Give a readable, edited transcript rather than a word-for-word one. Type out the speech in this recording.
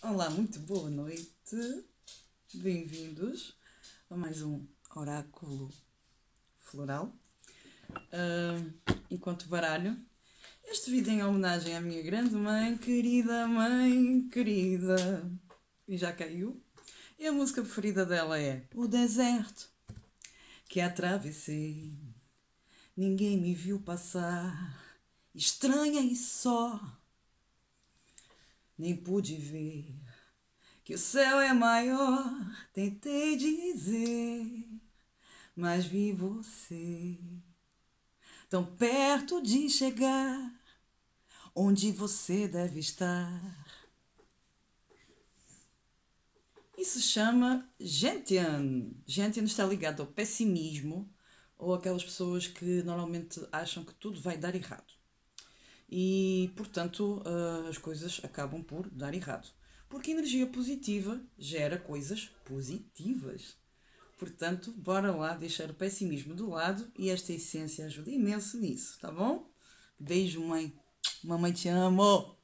Olá, muito boa noite. Bem-vindos a mais um oráculo floral. Enquanto baralho, este vídeo em homenagem à minha grande mãe querida. E já caiu. E a música preferida dela é O Deserto que atravessei. Ninguém me viu passar, estranha e só. Nem pude ver que o céu é maior, tentei dizer, mas vi você tão perto de chegar, onde você deve estar. Isso chama Gentian. Gentian está ligado ao pessimismo ou aquelas pessoas que normalmente acham que tudo vai dar errado. E, portanto, as coisas acabam por dar errado. Porque energia positiva gera coisas positivas. Portanto, bora lá deixar o pessimismo de lado e esta essência ajuda imenso nisso, tá bom? Beijo, mãe. Mamãe te amo!